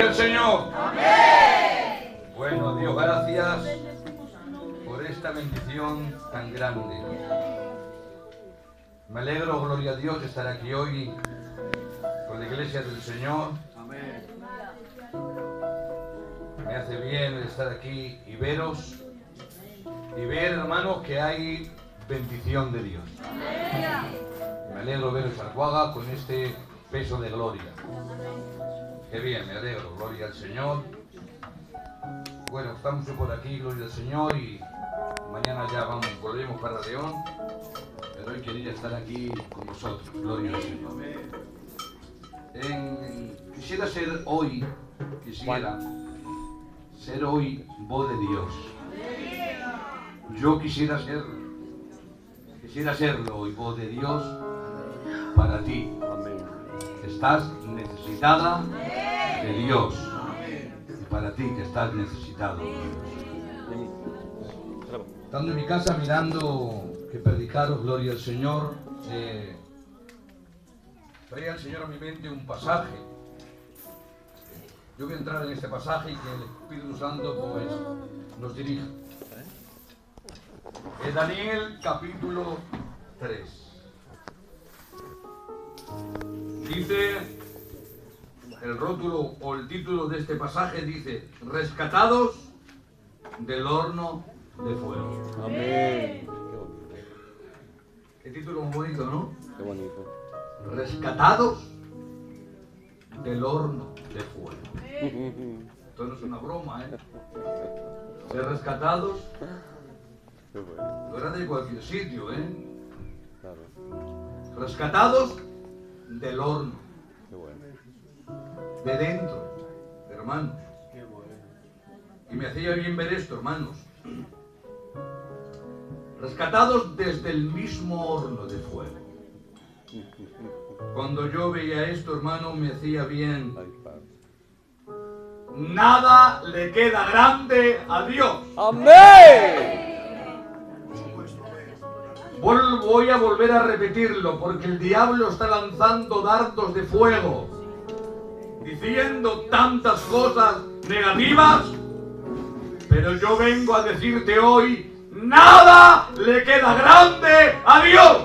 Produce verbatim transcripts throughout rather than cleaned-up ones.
del Señor. Amén. Bueno, Dios, gracias por esta bendición tan grande. Me alegro, gloria a Dios, de estar aquí hoy con la iglesia del Señor. Amén. Me hace bien estar aquí y veros y ver, hermanos, que hay bendición de Dios. Me alegro veros, Arcuaga, con este peso de gloria. Qué bien, me alegro, gloria al Señor. Bueno, estamos por aquí, gloria al Señor, y mañana ya vamos, volvemos para León, pero hoy quería estar aquí con vosotros, gloria al Señor. En, quisiera ser hoy, quisiera ser hoy voz de Dios. Yo quisiera ser, quisiera serlo hoy, voz de Dios para ti. Estás necesitada de Dios. Y para ti que estás necesitado de Dios. Estando en mi casa mirando que predicaros gloria al Señor, eh, traía el Señor a mi mente un pasaje. Yo voy a entrar en este pasaje y que el Espíritu Santo pues nos dirija. Es Daniel capítulo tres. Dice, el rótulo o el título de este pasaje dice, rescatados del horno de fuego. Amén. Qué título muy bonito, ¿no? Qué bonito. Rescatados del horno de fuego. Esto no es una broma, ¿eh? Ser rescatados no era de cualquier sitio, ¿eh? Claro. Rescatados del horno. Qué bueno. De dentro, hermanos. Qué bueno. Y me hacía bien ver esto, hermanos. Rescatados desde el mismo horno de fuego. Cuando yo veía esto, hermano, me hacía bien. Nada le queda grande a Dios. ¡Amén! Voy a volver a repetirlo porque el diablo está lanzando dardos de fuego, diciendo tantas cosas negativas, pero yo vengo a decirte hoy, nada le queda grande a Dios.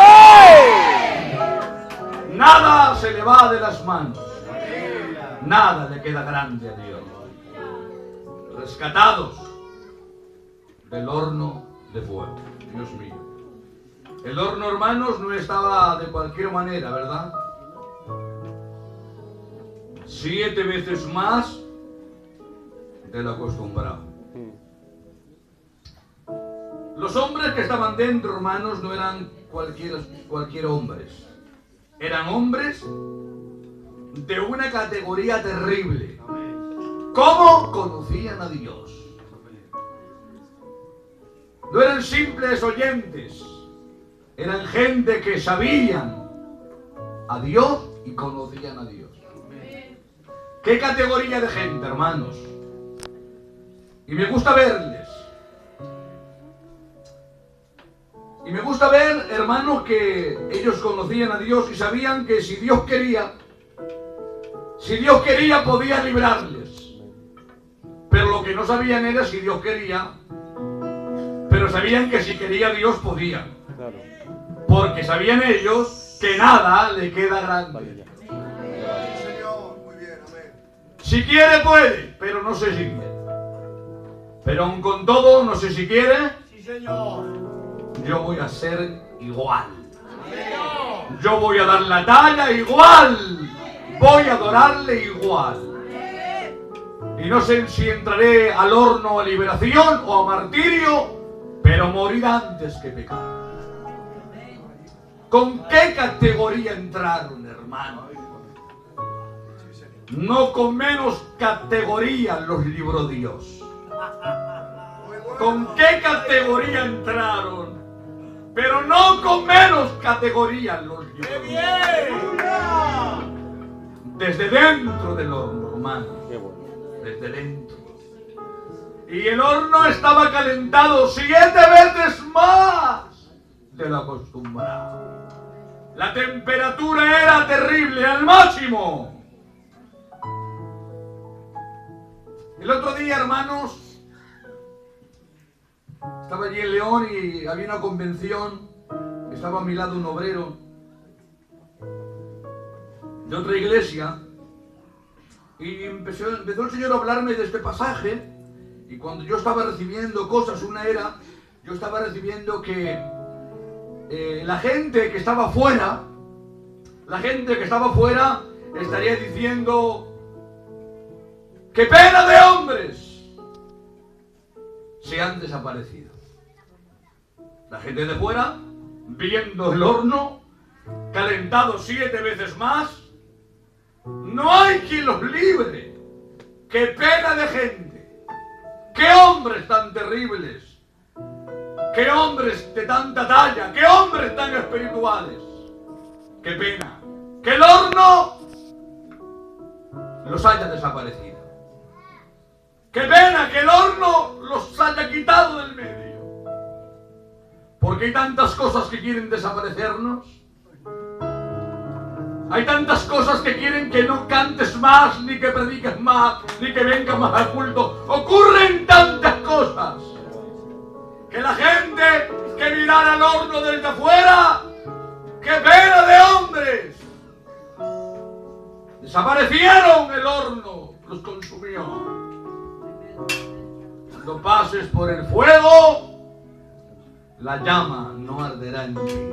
¡Amén! Nada se le va de las manos, nada le queda grande a Dios. Rescatados del horno de fuego, Dios mío. El horno, hermanos, no estaba de cualquier manera, ¿verdad? Siete veces más de lo acostumbrado. Los hombres que estaban dentro, hermanos, no eran cualquier, cualquier hombres. Eran hombres de una categoría terrible. ¿Cómo conocían a Dios? No eran simples oyentes. Eran gente que sabían a Dios y conocían a Dios. ¿Qué categoría de gente, hermanos? Y me gusta verles. Y me gusta ver, hermanos, que ellos conocían a Dios y sabían que si Dios quería, si Dios quería podía librarles. Pero lo que no sabían era si Dios quería, pero sabían que si quería Dios podía. Claro. Porque sabían ellos que nada le queda grande. Si quiere puede, pero no sé si quiere. Pero aun con todo, no sé si quiere. Sí, Señor. Yo voy a ser igual. Yo voy a dar la talla igual. Voy a adorarle igual. Y no sé si entraré al horno a liberación o a martirio, pero morir antes que pecar. ¿Con qué categoría entraron, hermano? No con menos categoría los libró Dios. ¿Con qué categoría entraron? Pero no con menos categoría los libró Dios. Desde dentro del horno, hermano. Desde dentro. Y el horno estaba calentado siete veces más de lo acostumbrado. La temperatura era terrible, al máximo. El otro día, hermanos, estaba allí en León y había una convención. Estaba a mi lado un obrero de otra iglesia y empezó, empezó el Señor a hablarme de este pasaje. Y cuando yo estaba recibiendo cosas, una era, yo estaba recibiendo que eh, la gente que estaba fuera, la gente que estaba fuera estaría diciendo: ¡qué pena de hombres! Se han desaparecido. La gente de fuera, viendo el horno, calentado siete veces más, no hay quien los libre. ¡Qué pena de gente! ¡Qué hombres tan terribles! ¡Qué hombres de tanta talla! ¡Qué hombres tan espirituales! ¡Qué pena! ¡Que el horno los haya desaparecido! ¡Qué pena que el horno los haya quitado del medio! Porque hay tantas cosas que quieren desaparecernos. Hay tantas cosas que quieren que no cantes más, ni que prediques más, ni que vengas más al culto. Ocurren tantas cosas que la gente que mirara al horno desde afuera, ¡qué pena de hombres! Desaparecieron, el horno los consumió. Cuando pases por el fuego, la llama no arderá en ti.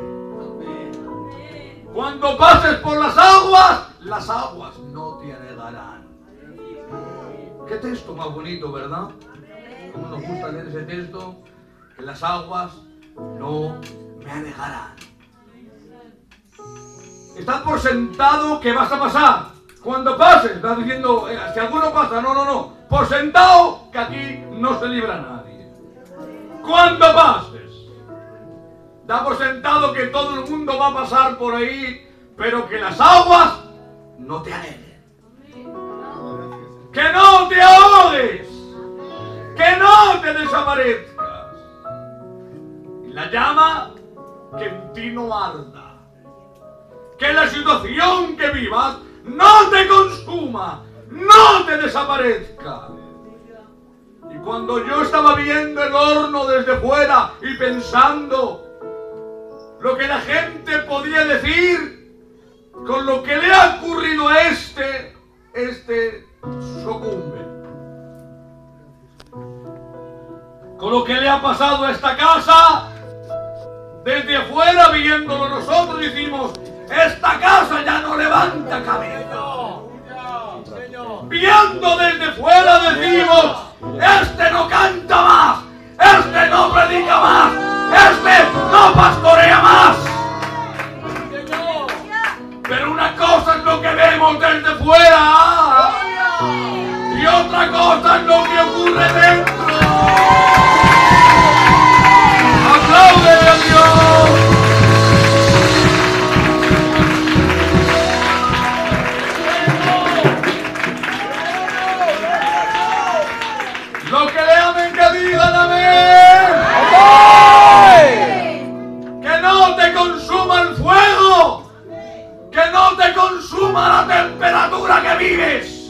Cuando pases por las aguas, las aguas no te anegarán. Qué texto más bonito, ¿verdad? Cómo nos gusta leer ese texto, que las aguas no me anegarán. Está por sentado que vas a pasar. Cuando pases, estás diciendo, eh, si alguno pasa, no, no, no. Por sentado que aquí no se libra nadie. Cuando pases, da por sentado que todo el mundo va a pasar por ahí, pero que las aguas no te aneguen. Que no te ahogues. Que no te desaparezcas. Y la llama, que en ti no arda. Que la situación que vivas no te consuma, no te desaparezca. Y cuando yo estaba viendo el horno desde fuera y pensando lo que la gente podía decir con lo que le ha ocurrido a este, este sucumbe. Con lo que le ha pasado a esta casa, desde afuera viéndolo nosotros decimos: esta casa ya no levanta cabeza. Viendo desde fuera decimos: este no canta más, este no predica más, este no pastorea más. Pero una cosa es lo que vemos desde fuera y otra cosa es lo que ocurre dentro. ¡Apláudele a Dios! Los que le amen que digan amén. ¡Amén! Que no te consuma el fuego, que no te consuma la temperatura que vives.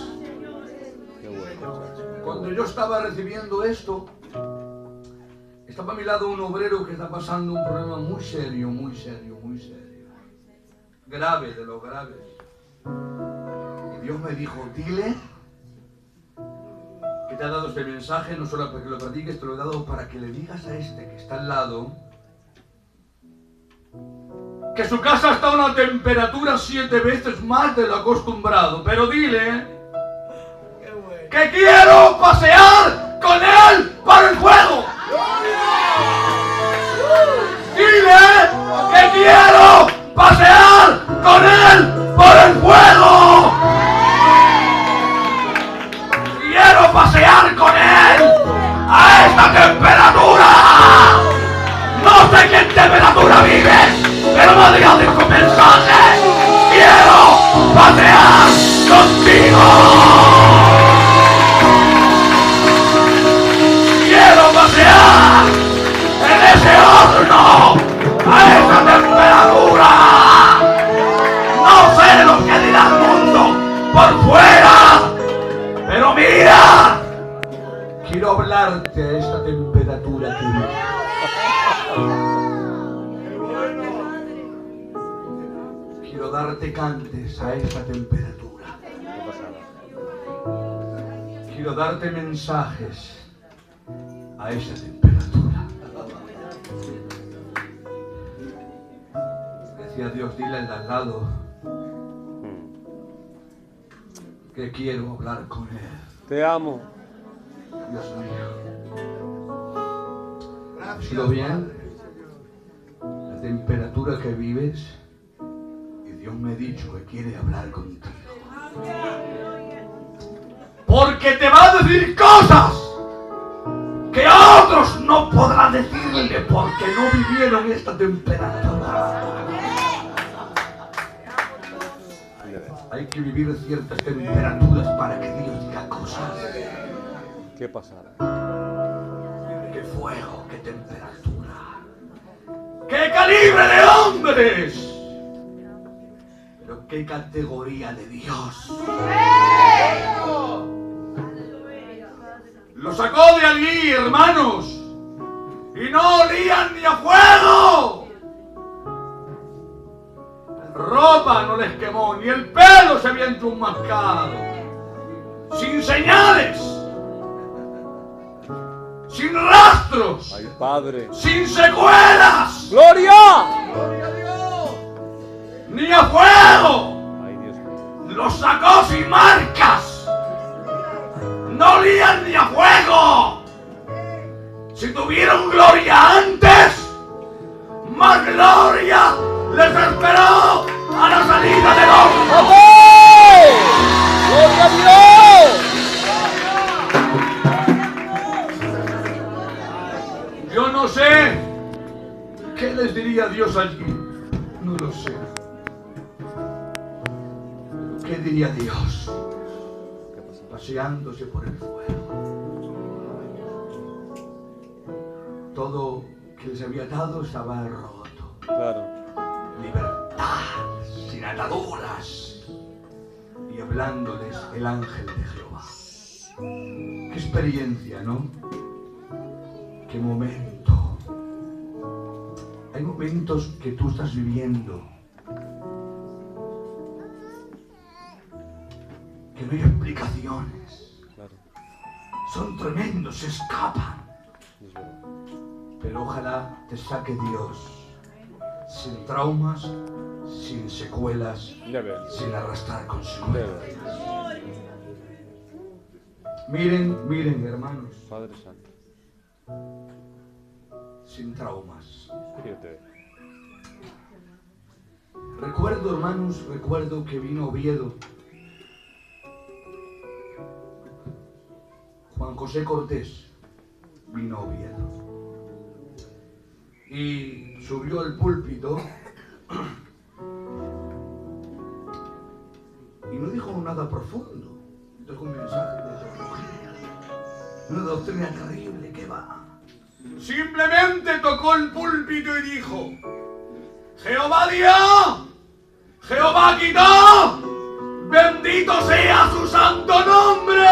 Cuando yo estaba recibiendo esto, estaba a mi lado un obrero que está pasando un problema muy serio, muy serio, muy serio. Grave, de los graves. Y Dios me dijo: dile que te ha dado este mensaje, no solo para que lo prediques, te lo he dado para que le digas a este que está al lado que su casa está a una temperatura siete veces más de lo acostumbrado. Pero dile que quiero pasear con él por el fuego. Dile que quiero pasear con él por el fuego. Quiero pasear con él a esta temperatura. No sé qué temperatura vives, pero no digas de tu mensaje. Quiero pasear contigo. Quiero pasear en ese horno a esa temperatura. darte a esta temperatura que vives. Quiero darte cantes a esta temperatura. Quiero darte mensajes a esta temperatura. Decía Dios, dile al de al lado que quiero hablar con él. Te amo. Dios mío. ¿Ha sido bien? La temperatura que vives, y Dios me ha dicho que quiere hablar contigo. Porque te va a decir cosas que a otros no podrán decirle porque no vivieron esta temperatura. Hay que vivir ciertas temperaturas para que Dios diga cosas. ¿Qué pasará? ¡Qué fuego! ¡Qué temperatura! ¡Qué calibre de hombres! Pero qué categoría de Dios. Lo sacó de allí, hermanos, y no olían ni a fuego. Ropa no les quemó, ni el pelo se había enchumascado. Sin señales, sin rastros, ¡Ay, Padre! sin secuelas, ¡Gloria! ni a fuego. ¡Ay, Dios mío! Los sacó sin marcas. No olían ni a fuego. Si tuvieron gloria antes, más gloria les esperó a la salida del horno. ¡Amén! ¡Gloria a Dios! Yo no sé qué les diría Dios allí. No lo sé. ¿Qué diría Dios? Paseándose por el fuego. Todo que les había dado estaba roto. Claro. Libertad, sin ataduras. Y hablándoles el ángel de Jehová. Qué experiencia, ¿no? Qué momento. Hay momentos que tú estás viviendo que no hay explicaciones. Claro. Son tremendos, se escapan. Es verdad. Pero ojalá te saque Dios sin traumas, sin secuelas, Ya ves. sin arrastrar Ya consigo. ves. Miren, miren, hermanos, Padre Santo. sin traumas. Fíjate. Recuerdo, hermanos, recuerdo que vino Oviedo. Juan José Cortés vino a Oviedo. Y subió al púlpito y no dijo nada profundo. Dijo un mensaje de teología, una doctrina terrible que va. Simplemente tocó el púlpito y dijo: Jehová dio, Jehová quitó, bendito sea su santo nombre.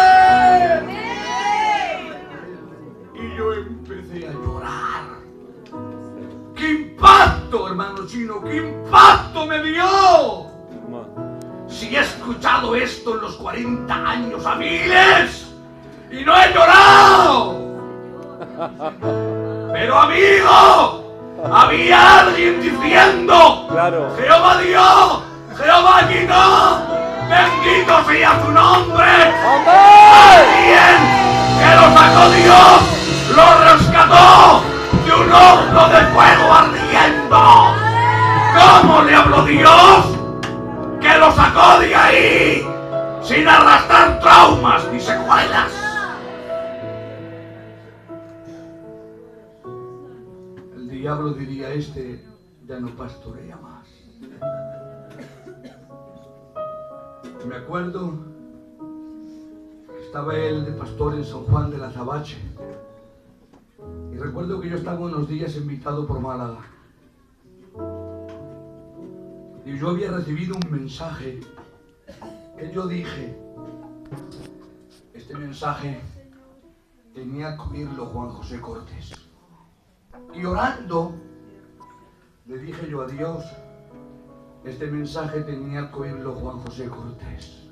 Y yo empecé a llorar. ¡Qué impacto, hermano chino! ¡Qué impacto me dio! Ma. Si he escuchado esto en los cuarenta años a miles y no he llorado. Pero amigo, había alguien diciendo: Claro. Jehová dio, Jehová quitó, bendito sea su nombre. ¡Amén! Alguien que lo sacó Dios, lo rescató de un horno de fuego ardiendo. ¿Cómo le habló Dios? Que lo sacó de ahí sin arrastrar traumas ni secuelas. El diablo diría: este ya no pastorea más. Me acuerdo que estaba él de pastor en San Juan de la Azabache. Y recuerdo que yo estaba unos días invitado por Málaga. Y yo había recibido un mensaje que yo dije: este mensaje tenía que oírlo Juan José Cortés. Y orando, le dije yo a Dios, este mensaje tenía que oírlo Juan José Cortés.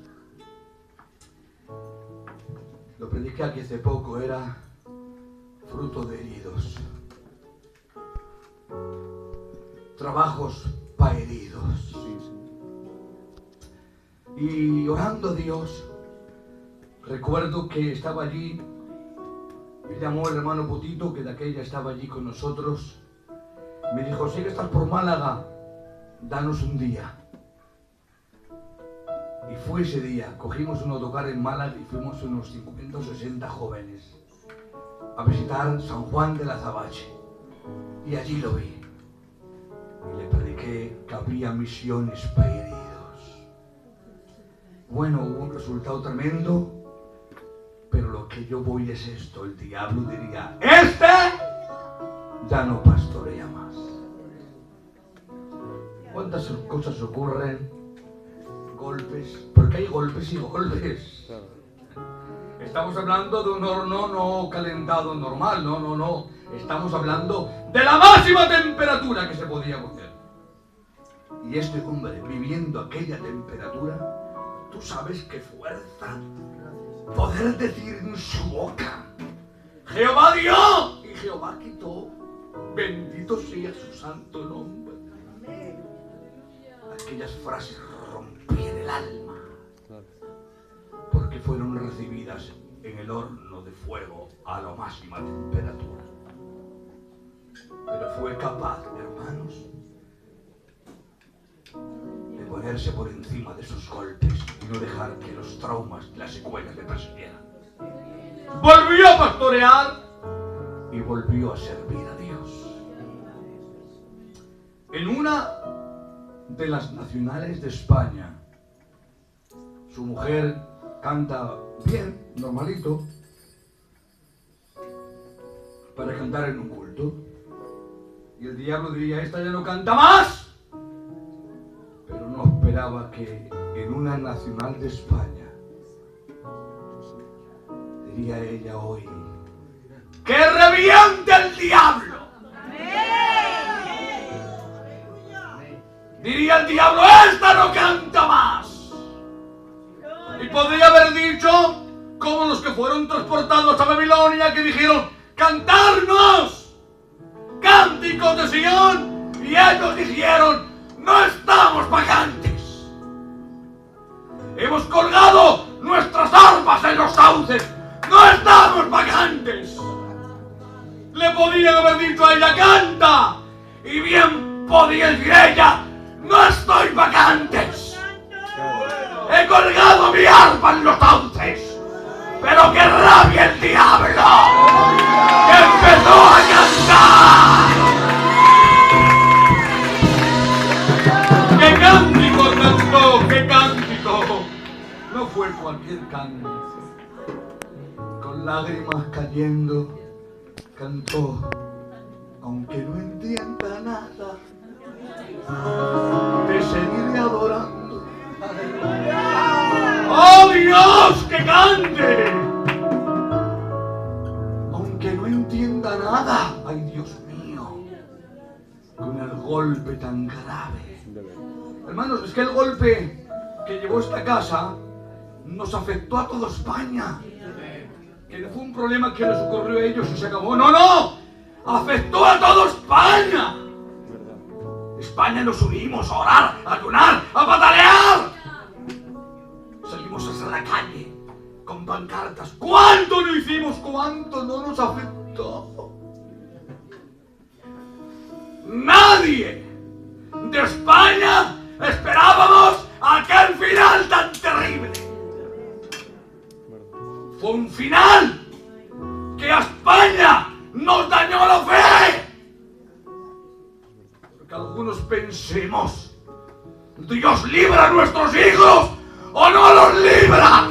Lo prediqué aquí hace poco, era fruto de heridos. Trabajos para heridos. Y orando a Dios, recuerdo que estaba allí, me llamó el hermano Potito, que de aquella estaba allí con nosotros. Me dijo, sé que estás por Málaga, danos un día. Y fue ese día, cogimos un autocar en Málaga y fuimos unos cincuenta o sesenta jóvenes a visitar San Juan de la Zabache. Y allí lo vi. Y le prediqué que había misiones para heridos. Bueno, hubo un resultado tremendo, pero lo que yo voy es esto. El diablo diría, este ya no pastorea más. ¿Cuántas cosas ocurren? Golpes, porque hay golpes y golpes. Estamos hablando de un horno no calentado normal, no, no, no. Estamos hablando de la máxima temperatura que se podía coger. Y este hombre, viviendo aquella temperatura, tú sabes qué fuerza poder decir en su boca, Jehová dio y Jehová quitó, bendito sea su santo nombre. Aquellas frases rompían el alma, porque fueron recibidas en el horno de fuego a la máxima temperatura. Pero fue capaz, hermanos, de ponerse por encima de sus golpes y no dejar que los traumas y las secuelas le persiguieran. Volvió a pastorear y volvió a servir a Dios. En una de las nacionales de España, su mujer canta bien, normalito, para cantar en un culto. Y el diablo diría, esta ya no canta más. Pero no esperaba que en una nacional de España diría ella hoy, ¡que reviente el diablo! Diría el diablo, esta no canta más. Y podría haber dicho, como los que fueron transportados a Babilonia, que dijeron, cantarnos cánticos de Sion, y ellos dijeron, no estamos vacantes. Hemos colgado nuestras armas en los sauces, no estamos vacantes. Le podían haber dicho a ella, canta, y bien podía decir ella, no estoy vacantes. He colgado mi arma en los sauces, pero que rabie el diablo, que empezó a cantar. ¡Qué cántico cantó! ¡Qué cántico! No fue cualquier cántico. Con lágrimas cayendo, cantó, aunque no entienda nada, te seguiré adorando. ¡Oh Dios, que cante! Aunque no entienda nada, ¡ay Dios mío! Con el golpe tan grave. Hermanos, es que el golpe que llevó esta casa nos afectó a toda España. Que no fue un problema que les ocurrió a ellos y se acabó. ¡No, no! ¡Afectó a toda España! España nos unimos a orar, a ayunar, a patalear. Salimos a la calle con pancartas. ¿Cuánto no hicimos? ¿Cuánto no nos afectó? Nadie de España esperábamos aquel final tan terrible. Fue un final que a España nos dañó la fe. Porque algunos pensemos, Dios libra a nuestros hijos o no los libra.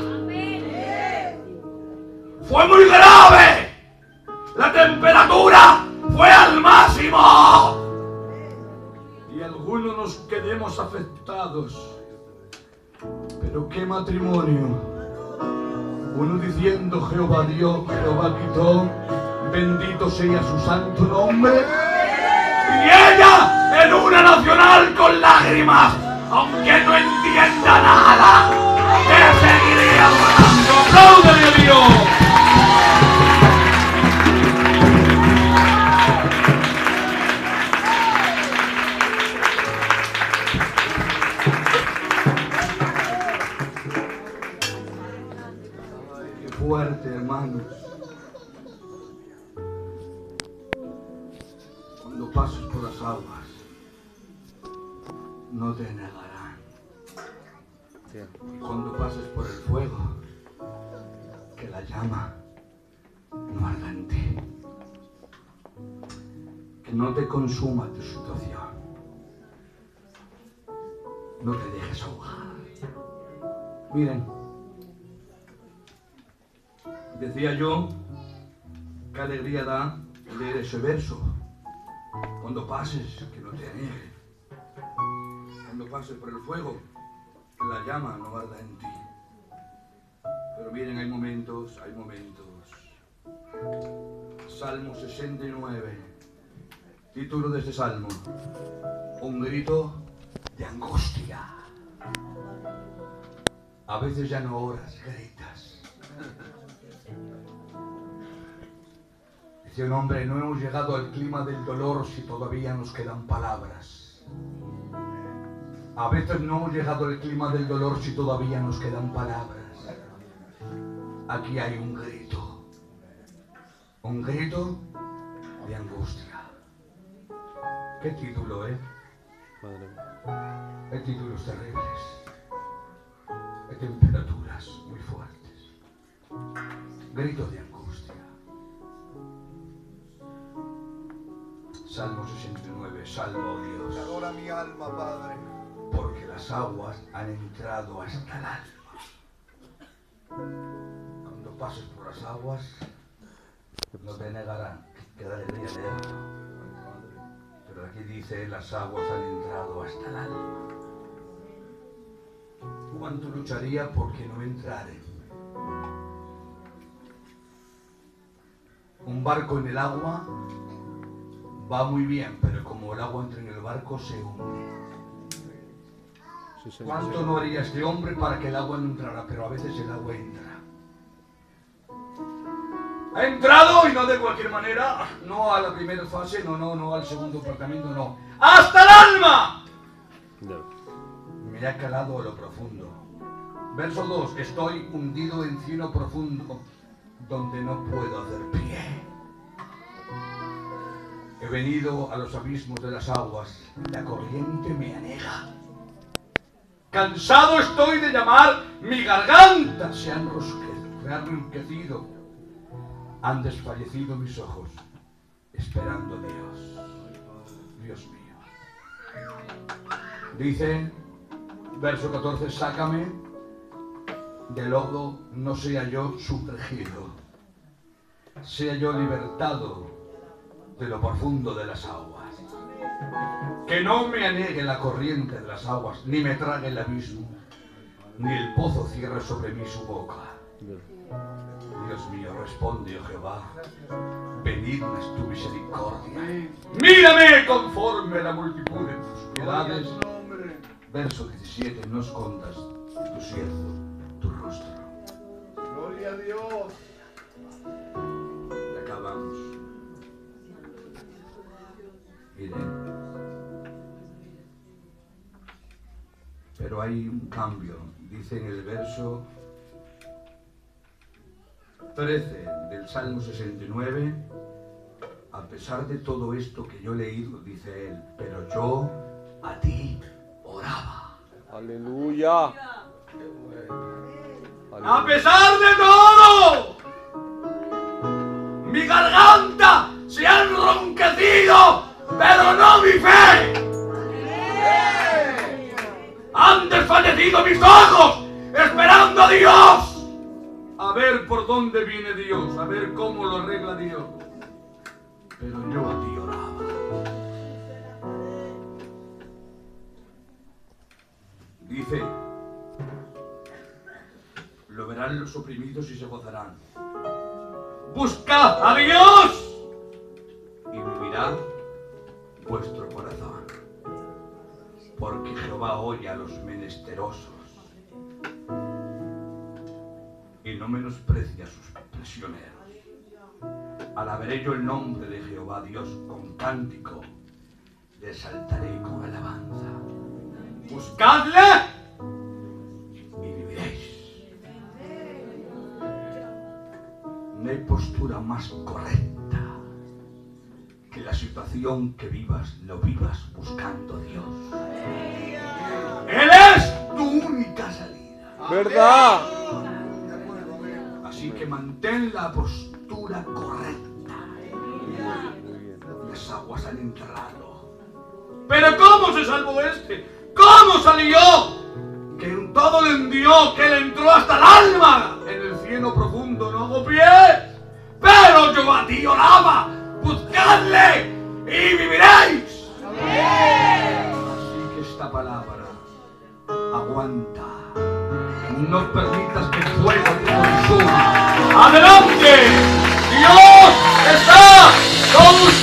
Fue muy grave. La temperatura fue al máximo. Y algunos nos quedemos afectados. Pero qué matrimonio Uno diciendo Jehová dio, Jehová quitó, bendito sea su santo nombre. Y ella en una nacional con lágrimas, aunque no entienda nada, te seguiré adorando. ¡Apláudale a Dios! Fuerte, hermanos. Cuando pases por las aguas, no te negarán. Y cuando pases por el fuego, que la llama no arda en ti. Que no te consuma tu situación. No te dejes ahogar. Miren. Decía yo, qué alegría da leer ese verso. Cuando pases, que no te anegue. Cuando pases por el fuego, que la llama no arda en ti. Pero miren, hay momentos, hay momentos. Salmo sesenta y nueve. Título de este salmo: un grito de angustia. A veces ya no oras, gritas. Dice un hombre, no hemos llegado al clima del dolor si todavía nos quedan palabras. A veces no hemos llegado al clima del dolor si todavía nos quedan palabras. Aquí hay un grito. Un grito de angustia. ¿Qué título, eh? Madre mía. Hay títulos terribles. Hay temperaturas muy fuertes. Grito de angustia. Salmo sesenta y nueve, salmo a Dios. Te adora mi alma, Padre. Porque las aguas han entrado hasta el alma. Cuando pases por las aguas, no te negarán. Qué alegría leerlo. Pero aquí dice, las aguas han entrado hasta el alma. ¿Cuánto lucharía porque no entraren? Un barco en el agua va muy bien, pero como el agua entra en el barco, se hunde. Sí, señor. ¿Cuánto no haría este hombre para que el agua no entrara? Pero a veces el agua entra. Ha entrado y no de cualquier manera, no a la primera fase, no, no, no al segundo apartamento, no. ¡Hasta el alma! No. Me ha calado a lo profundo. Verso dos. Estoy hundido en cieno profundo, donde no puedo hacer pie. He venido a los abismos de las aguas, la corriente me anega. Cansado estoy de llamar, mi garganta se ha enrosque- me ha enronquecido. Han desfallecido mis ojos, esperando a Dios. Dios mío. Dice, verso catorce, sácame del lodo, no sea yo sumergido, sea yo libertado de lo profundo de las aguas. Que no me anegue la corriente de las aguas, ni me trague el abismo, ni el pozo cierre sobre mí su boca. Dios mío, responde, oh Jehová, benigna es tu misericordia. Mírame conforme a la multitud de tus piedades. Verso diecisiete, no escondas de tu siervo tu rostro. Gloria a Dios. Y acabamos. Miren. Pero hay un cambio. Dice en el verso trece del Salmo sesenta y nueve, a pesar de todo esto que yo he leído, dice él, pero yo a ti oraba. Aleluya. A pesar de todo, mi garganta se ha enronquecido, pero no mi fe. Han desfallecido mis ojos, esperando a Dios. A ver por dónde viene Dios, a ver cómo lo arregla Dios. Pero yo a ti oraba. Dice, lo verás. verán los oprimidos y se gozarán. Buscad a Dios y vivirá vuestro corazón, porque Jehová oye a los menesterosos y no menosprecia a sus prisioneros. Alabaré yo el nombre de Jehová Dios con cántico, le exaltaré con alabanza. Buscadle y viviréis. No hay postura más correcta que la situación que vivas, lo vivas buscando a Dios. Él es tu única salida. ¿Verdad? Así que mantén la postura correcta. Las aguas han enterrado. Pero ¿cómo se salvó este? ¿Cómo salió? Que en todo le hundió, que le entró hasta el alma. En el cielo profundo no hago pie. Pero yo a ti oraba. Buscadle y viviréis. Así que esta palabra aguanta. No permitas que el fuego te consuma. ¡Adelante! ¡Dios está con ustedes!